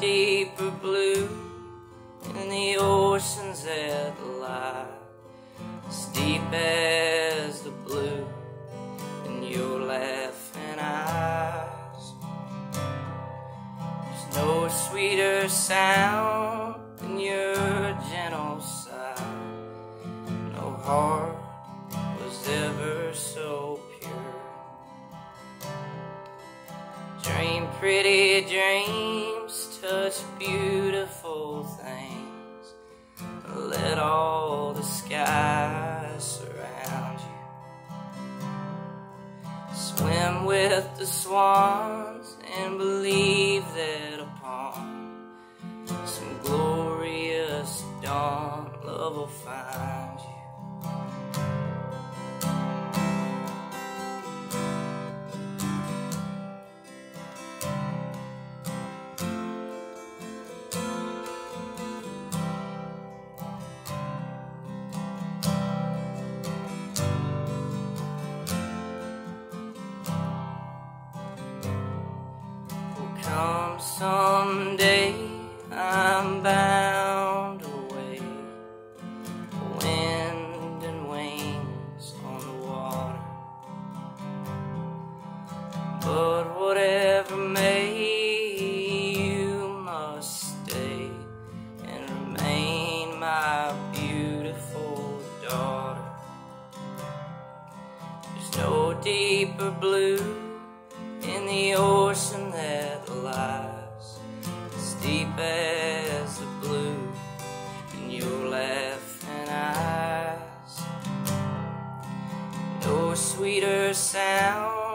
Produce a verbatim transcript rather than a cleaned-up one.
deeper blue in the oceans that lie as deep as the blue in your laughing eyes. There's no sweeter sound than your gentle sigh. No heart was ever so pure. Dream pretty dreams, touch beautiful things, let all the skies surround you. Swim with the swans and believe that upon some glorious dawn love will find you. Come someday, I'm bound away, wind and wings on the water. But whatever may, you must stay and remain my beautiful daughter. There's no deeper blue in the ocean that lies as deep as the blue in your laughing eyes. No sweeter sound